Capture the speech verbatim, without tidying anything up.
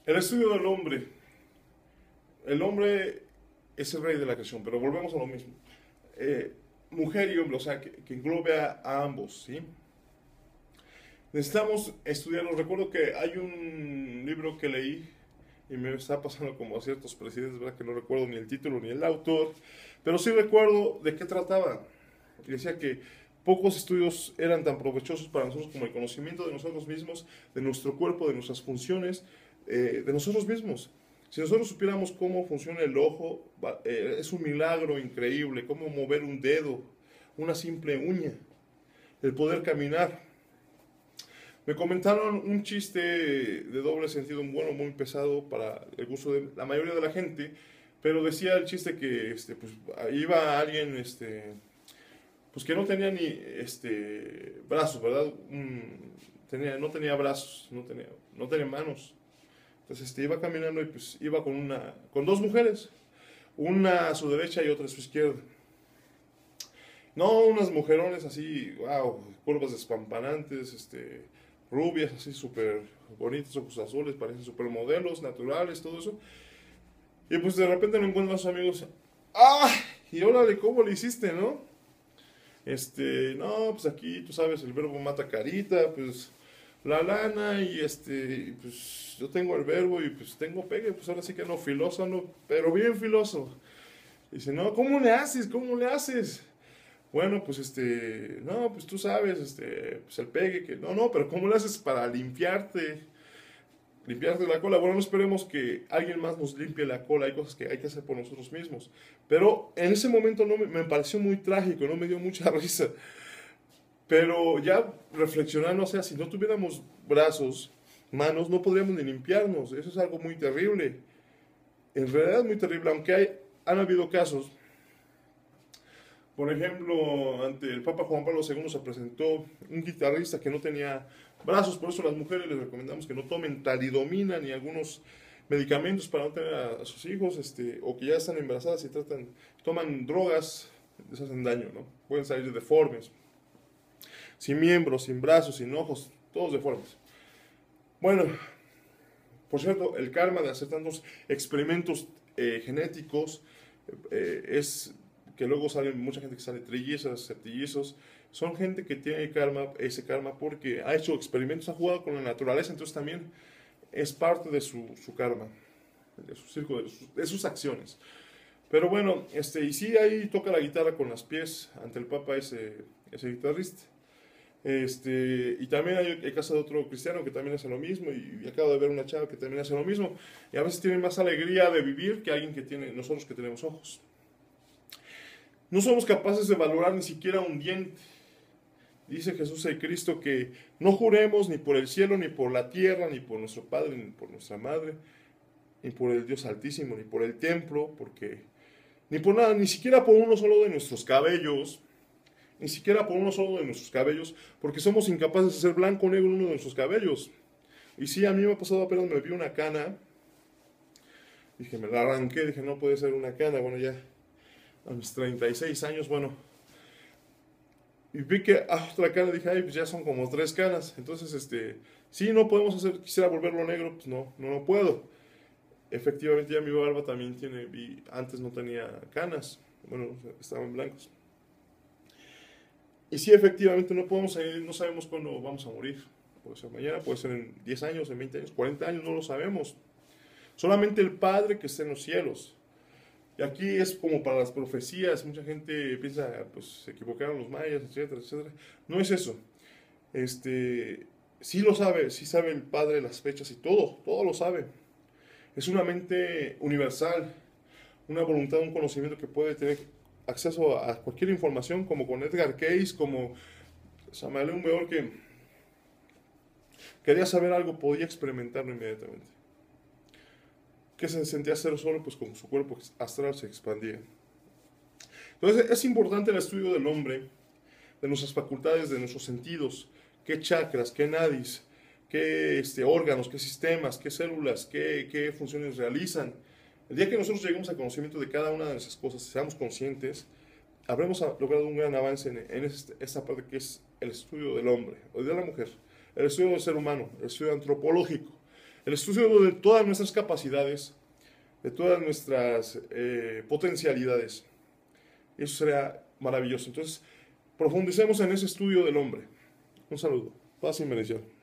El estudio del hombre. El hombre es el rey de la creación, pero volvemos a lo mismo. Eh, mujer y hombre, o sea, que, que englobe a, a ambos, ¿sí? Necesitamos estudiarlo. Recuerdo que hay un libro que leí y me está pasando como a ciertos presidentes, ¿verdad? Que no recuerdo ni el título ni el autor, pero sí recuerdo de qué trataba. Y decía que pocos estudios eran tan provechosos para nosotros como el conocimiento de nosotros mismos, de nuestro cuerpo, de nuestras funciones, eh, de nosotros mismos. Si nosotros supiéramos cómo funciona el ojo, eh, es un milagro increíble, cómo mover un dedo, una simple uña, el poder caminar. Me comentaron un chiste de doble sentido, bueno, muy pesado para el gusto de la mayoría de la gente, pero decía el chiste que este, pues, iba alguien este, pues que no tenía ni este, brazos, ¿verdad? Un- tenía, no tenía brazos, no tenía, no tenía manos. Entonces este, iba caminando y pues iba con, una, con dos mujeres, una a su derecha y otra a su izquierda. No, unas mujerones así, wow, curvas despampanantes, este, rubias, así súper bonitas, ojos azules, parecen súper modelos, naturales, todo eso. Y pues de repente me encuentran a sus amigos, ¡ah! Y órale, ¿cómo le hiciste, no? Este, no, pues aquí, tú sabes, el verbo mata carita, pues la lana y este, pues yo tengo el verbo y pues tengo pegue, pues ahora sí que no, filoso, no, pero bien filoso. Dice, no, ¿cómo le haces? ¿Cómo le haces? Bueno, pues este, no, pues tú sabes, este, pues el pegue, que no, no, pero ¿cómo le haces para limpiarte? Limpiarte la cola. Bueno, no esperemos que alguien más nos limpie la cola, hay cosas que hay que hacer por nosotros mismos. Pero en ese momento no me, me pareció muy trágico, no me dio mucha risa. Pero ya reflexionando, o sea, si no tuviéramos brazos, manos, no podríamos ni limpiarnos. Eso es algo muy terrible. En realidad es muy terrible, aunque hay, han habido casos. Por ejemplo, ante el Papa Juan Pablo segundo se presentó un guitarrista que no tenía brazos, por eso a las mujeres les recomendamos que no tomen talidomina ni algunos medicamentos para no tener a, a sus hijos, este, o que ya están embarazadas y tratan, toman drogas, les hacen daño, ¿no? Pueden salir deformes, sin miembros, sin brazos, sin ojos, todos deformes. Bueno, por cierto, el karma de hacer tantos experimentos eh, genéticos eh, es que luego salen mucha gente que sale trillizas, septillizos, son gente que tiene karma, ese karma porque ha hecho experimentos, ha jugado con la naturaleza, entonces también es parte de su, su karma, de su circo, de sus, de sus acciones. Pero bueno, este, y sí, ahí toca la guitarra con los pies ante el Papa ese, ese guitarrista. Este, y también hay el caso de otro cristiano que también hace lo mismo, y, y acabo de ver una chava que también hace lo mismo, y a veces tienen más alegría de vivir que alguien que tiene, nosotros que tenemos ojos. No somos capaces de valorar ni siquiera un diente. Dice Jesús el Cristo que no juremos ni por el cielo, ni por la tierra, ni por nuestro Padre, ni por nuestra Madre, ni por el Dios Altísimo, ni por el templo, porque ni por nada, ni siquiera por uno solo de nuestros cabellos, ni siquiera por uno solo de nuestros cabellos, porque somos incapaces de hacer blanco o negro uno de nuestros cabellos. Y sí, a mí me ha pasado apenas me vi una cana, dije, me la arranqué, dije, no puede ser una cana, bueno, ya a mis treinta y seis años, bueno, y vi que ah, otra cana, dije, ay, pues ya son como tres canas, entonces, este, sí, no podemos hacer, quisiera volverlo negro, pues no, no, no puedo. Efectivamente, ya mi barba también tiene, vi, antes no tenía canas, bueno, estaban blancos. Y sí, efectivamente, no podemos salir, no sabemos cuándo vamos a morir. Puede ser mañana, puede ser en diez años, en veinte años, cuarenta años, no lo sabemos. Solamente el Padre que está en los cielos. Y aquí es como para las profecías, mucha gente piensa, pues se equivocaron los mayas, etcétera, etcétera. No es eso. Este, sí lo sabe, sí sabe el Padre las fechas y todo, todo lo sabe. Es una mente universal, una voluntad, un conocimiento que puede tener acceso a cualquier información, como con Edgar Cayce, como Samael Weor, que quería saber algo, podía experimentarlo inmediatamente. ¿Qué se sentía hacer solo? Pues como su cuerpo astral se expandía. Entonces es importante el estudio del hombre, de nuestras facultades, de nuestros sentidos, qué chakras, qué nadis, qué este, órganos, qué sistemas, qué células, qué, qué funciones realizan. El día que nosotros lleguemos al conocimiento de cada una de esas cosas, seamos conscientes, habremos logrado un gran avance en, en esta parte que es el estudio del hombre o de la mujer, el estudio del ser humano, el estudio antropológico. el estudio de todas nuestras capacidades, de todas nuestras eh, potencialidades. Eso sería maravilloso. Entonces, profundicemos en ese estudio del hombre. Un saludo. Paz y bendición.